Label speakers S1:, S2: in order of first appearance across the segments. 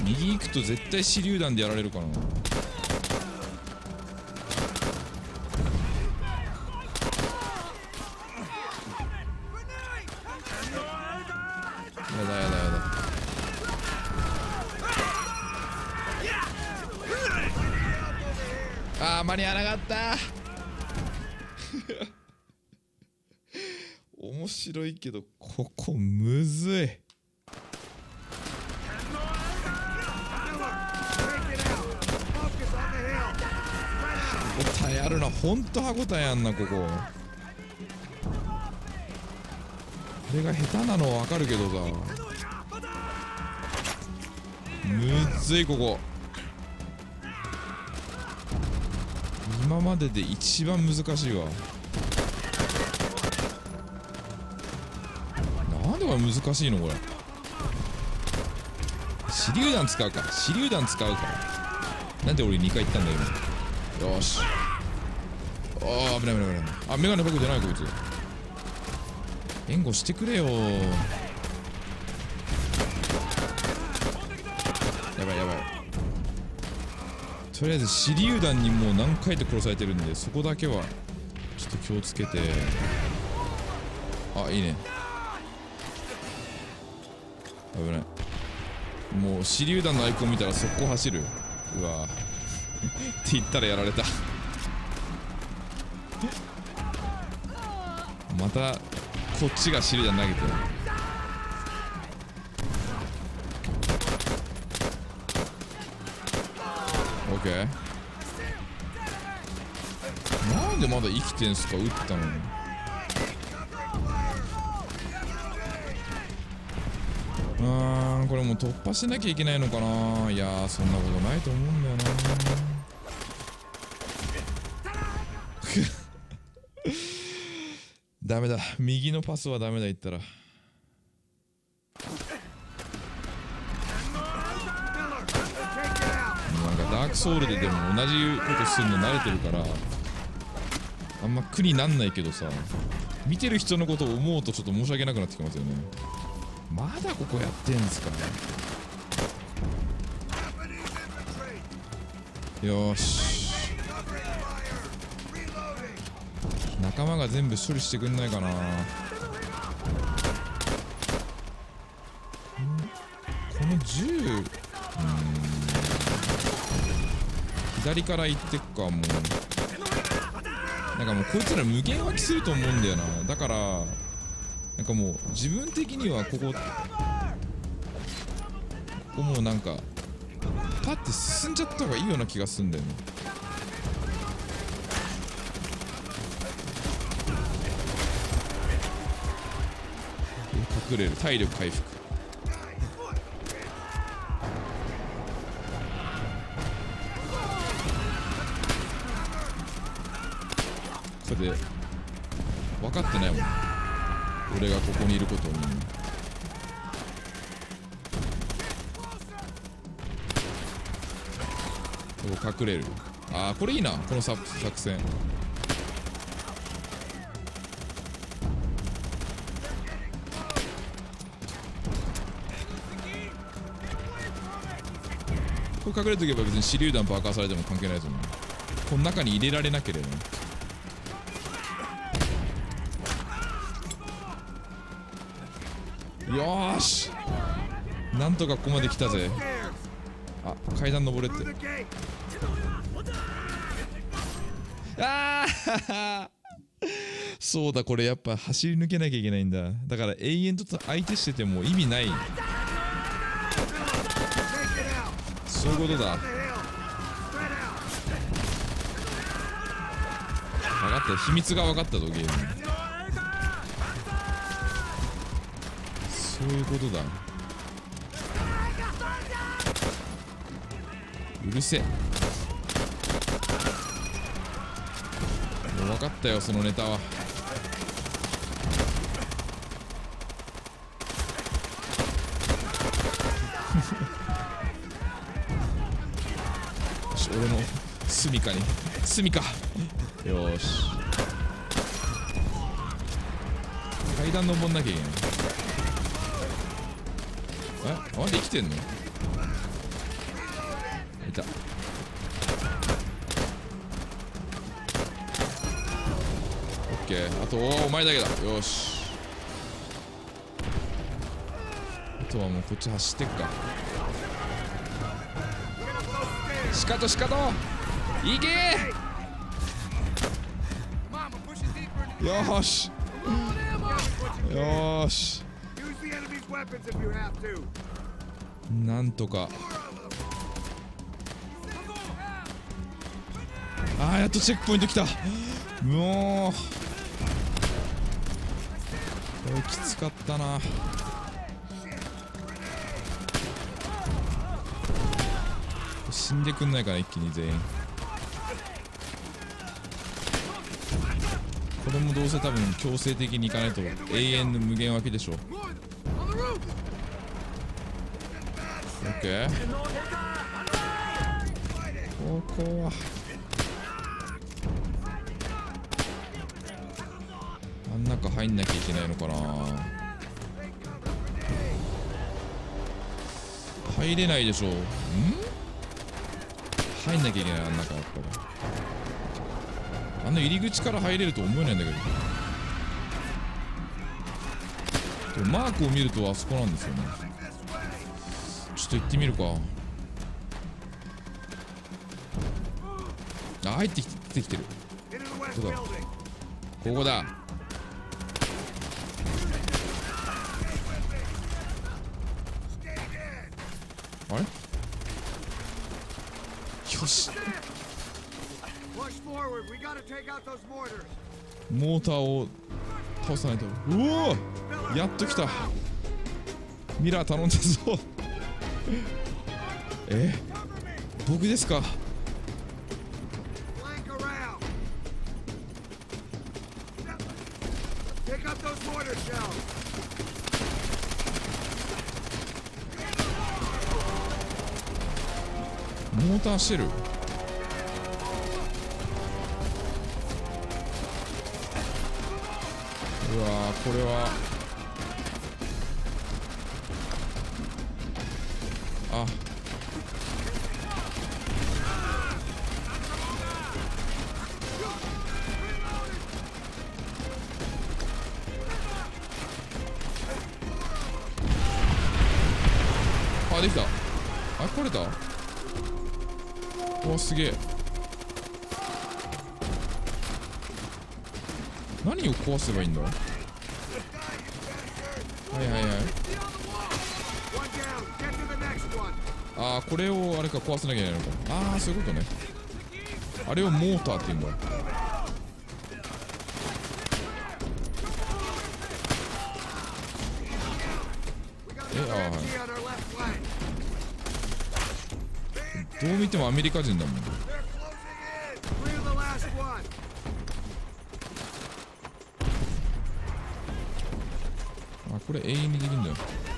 S1: 右行くと絶対手榴弾でやられるかな。やだやだやだ。あー間に合わなかった面白いけどここむずい。歯応えあるな、ほんと歯応えあんなここ。これが下手なのは分かるけどさ、むずいここ。今までで一番難しいわ。なんでこれ難しいのこれ。手榴弾使うか、手榴弾使うか。なんで俺2回言ったんだよ今。よーし。あー危ない危ない危ない。あ、メガネ僕じゃないこいつ。援護してくれよー。やばいやばい。とりあえず手榴弾にもう何回で殺されてるんで、そこだけはちょっと気をつけて。あ、いいね。危ない。もう手榴弾のアイコン見たら速攻走る。うわって言ったらやられたまたこっちが手榴弾投げてる。オッケー。なんでまだ生きてんすか、撃ったのに。これもう突破しなきゃいけないのかな。いやーそんなことないと思うんだよなダメだ、右のパスはダメだ。言ったらなんかダークソウルででも同じことするの慣れてるからあんま苦になんないけどさ、見てる人のことを思うとちょっと申し訳なくなってきますよね。まだここやってんすか。よーし、仲間が全部処理してくんないかな。この銃左から行ってっか。もうなんかもうこいつら無限湧きすると思うんだよな。だからなんかもう自分的にはここもうなんかパッて進んじゃった方がいいような気がするんだよね。隠れる、体力回復。これで分かってないもん俺がここにいることに。ここ隠れる。ああこれいいな、この作戦。これ隠れとけば別に手榴弾爆破されても関係ないですもんね。この中に入れられなければね。よーし、なんとかここまで来たぜ。あ、階段登れって。ああそうだ、これやっぱ走り抜けなきゃいけないんだ。だから永遠と相手してても意味ない。そういうことだ。分かった、秘密が分かったぞゲーム。そういうことだ。うるせえ。もう分かったよそのネタは。よし、俺の住みかに住みか。よーし、階段登んなきゃいけない。あ、まだ生きてんの？ た。オッケー。あとお前だけだ。よし。あとはもうこっち走ってっか。シカトシカトいけー。よーしよーし、なんとか。あー、やっとチェックポイント来た。もうこれきつかったな。死んでくんないかな、一気に全員。これもどうせ多分強制的にいかないと永遠の無限分けでしょ。オッケー。ここはあん中入んなきゃいけないのかな。入れないでしょ。入んなきゃいけない、あん中やっぱり。あの入り口から入れると思えないんだけど。でもマークを見るとあそこなんですよね。ちょっと行ってみるか。あ、入ってきてる。どうだ、ここだ。あれ、よし。モーターを倒さないと。うおー、やっと来た。ミラー頼んだぞ。僕ですか。モーターしてる。うわー、これはあ、あ、できた。あ、来れた。うわ、すげえ。何を壊せばいいんだ。はいはいはい。ああ、これをあれか、壊さなきゃいけないのか。ああ、そういうことね。あれをモーターって言うんだ。ああ、はい。どう見てもアメリカ人だもん。あ、これ永遠にできるんだよ。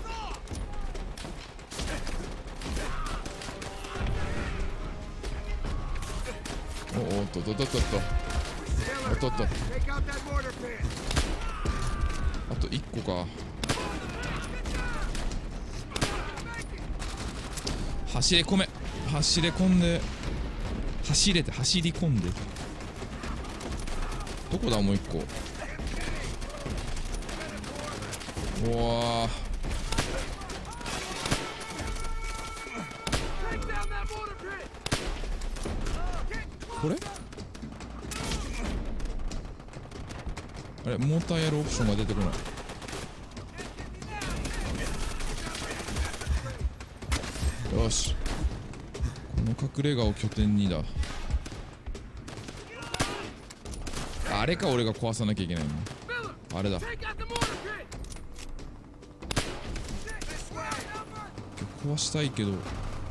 S1: おっとっとっとっとっとおっとっと。あと1個か。走り込め。走り込んで、走り込んで。どこだ、もう1個。うわー、これあれ、モーターやるオプションが出てこない。よし、この隠れ家を拠点にだ。あれか、俺が壊さなきゃいけないの。あれだ。壊したいけど。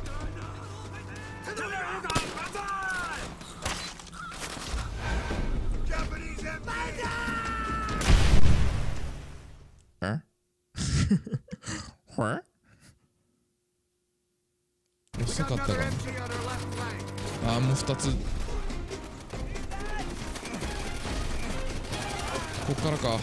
S1: 遅かったかな。ああ、もう2つ。こっからか。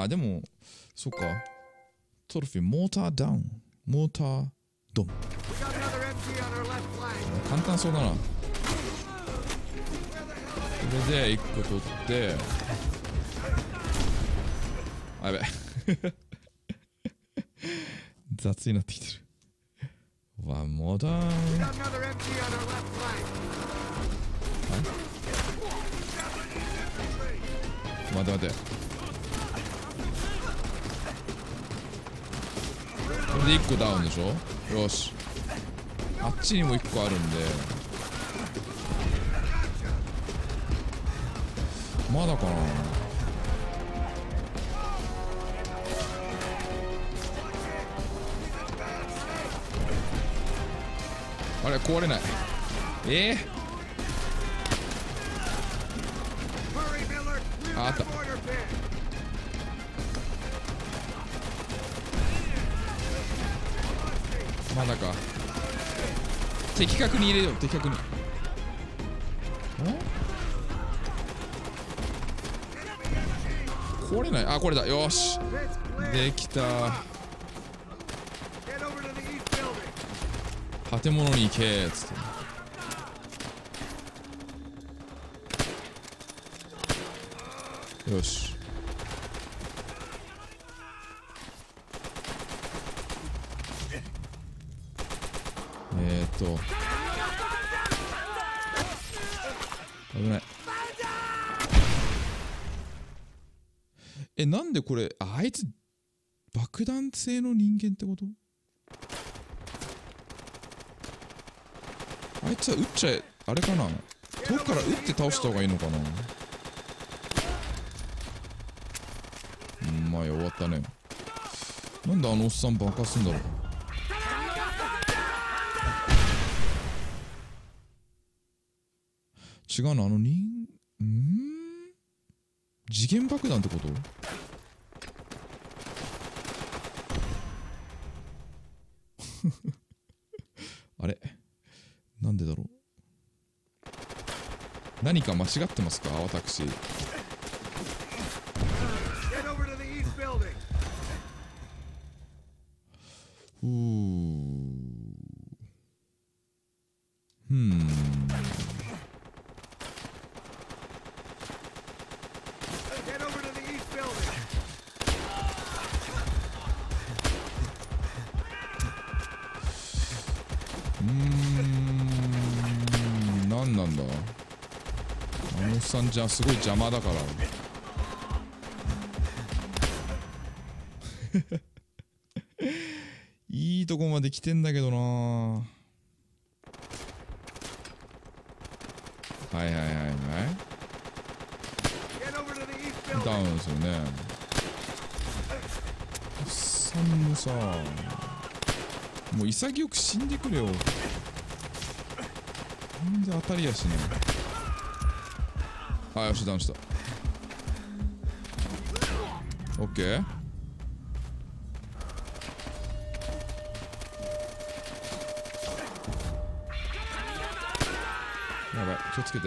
S1: ああでもそっかトロフィーモーターダウンモータードン簡単そうだな。これで1個取ってあやべ雑になってきてる。ワンモーダーン。待て待て。これで1個ダウンでしょ。よし。あっちにも1個あるんで。まだかな。あれ壊れない。あった。まだか。的確に入れよう。的確に。壊れない。あ、これだ。よしできた。建物に行けーっつって。よし。危ない。なんでこれ、あいつ爆弾製の人間ってこと？あいつは撃っちゃえ、あれかな、遠くから撃って倒した方がいいのかな。まあ終わったね。なんであのおっさん爆破すんだろう。違うの、次元爆弾ってこと？あれなんでだろう。何か間違ってますか私。なんなんだあのおっさんじゃすごい邪魔だからいいとこまで来てんだけどな。はいはいはいはいダウンですよね。おっさんもさもう潔く死んでくれよ。なんで当たりやしねえ。あ、よしダウンした。オッケー。やばい気をつけて。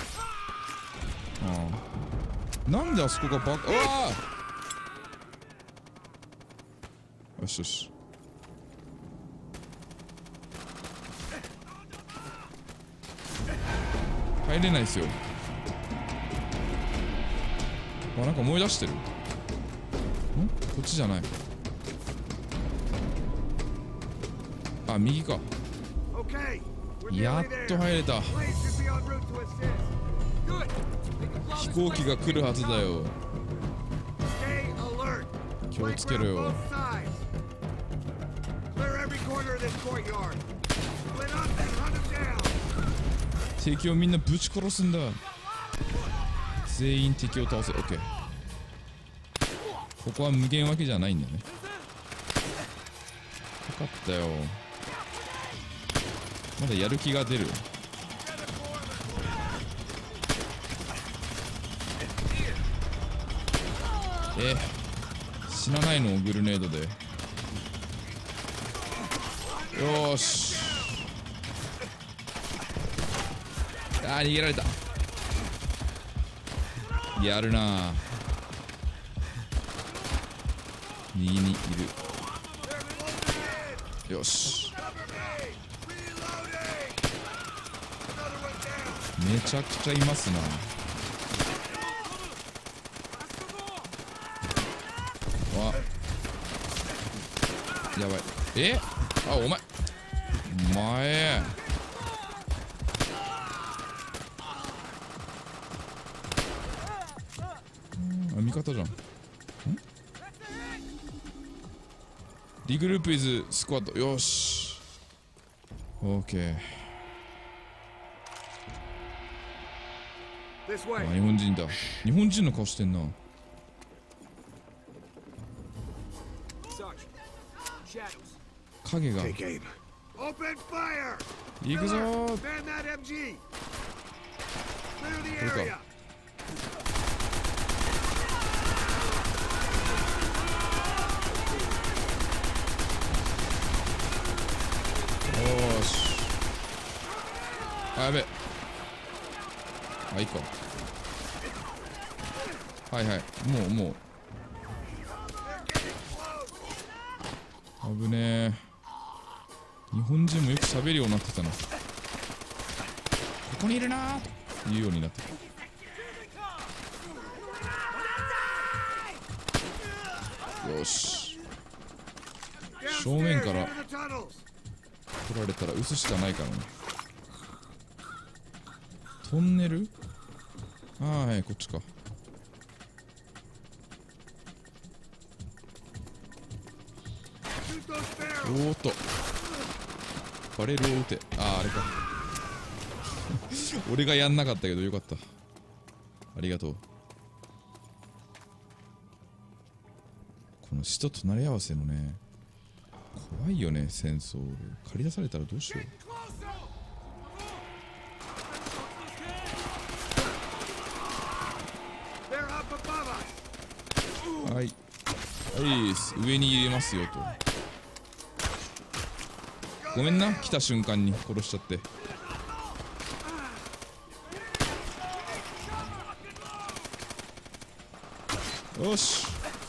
S1: なんであそこがバカ。うわーよしよし。入れないですよ。あ、なんか思い出してる。こっちじゃない。あ、右か。やっと入れた。飛行機が来るはずだよ。気をつけろよ。敵をみんなぶち殺すんだ。全員敵を倒せ。オッケー。ここは無限わけじゃないんだね。分かったよ。まだやる気が出る。死なないのグルネードで。よーし。あー逃げられた。やるな右にいる。よし、めちゃくちゃいますな。わ、やばい。あ、お前あ、味方じゃん。リグループイズスクワッド。よし、オーケー。あ、日本人だ。日本人の顔してんな。影が行くぞー。これか。よーし、あ、やべえ。あ、いいか。はいはい、もう危ねえ。日本人もよく喋るようになってたな。ここにいるなーというようになってた。よし、正面から取られたら撃つしかないからね。トンネル、ああ、はい、こっちか。おーっと、バレルを撃て。あれか俺がやんなかったけどよかった、ありがとう。この死と隣り合わせのね、怖いよね、戦争。借り出されたらどうしよう。はい、上に入れますよと。ごめんな、来た瞬間に殺しちゃって。よし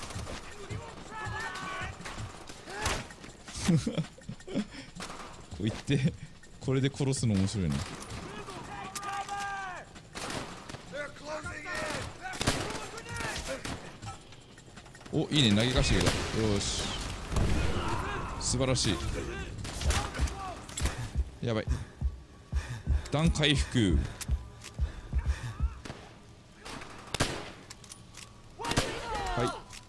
S1: こう言ってこれで殺すの面白いな。お、いいね、投げかしてくれた。よし、素晴らしい。やばい、一旦回復。はい、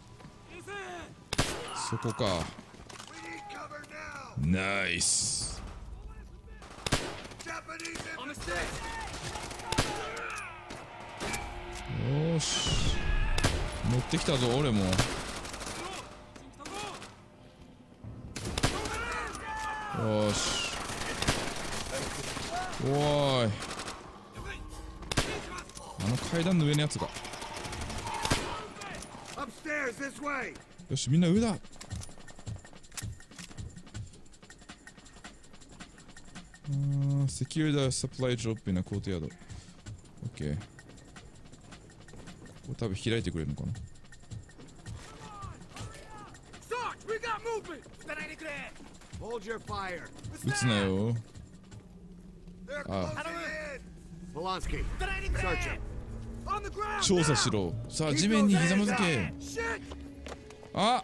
S1: そこか。ナイス。よし、乗ってきたぞ俺も。よし、おーい、あの階段の上のやつが。よし、みんな上だ。Secure the supply drop in a courtyard. OK。 ここ多分開いてくれるのかな。撃つなよ。ああ、調査しろ。さあ、地面にひざまずけ。あ、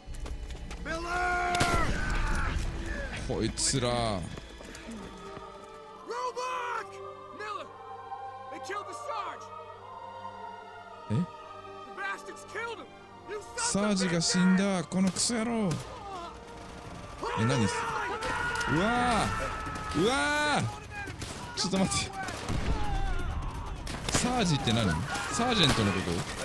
S1: こいつら。え、サージが死んだ、このクソ野郎。え、何す、うわー、うわー、ちょっと待って、サージって何？サージェントのこと？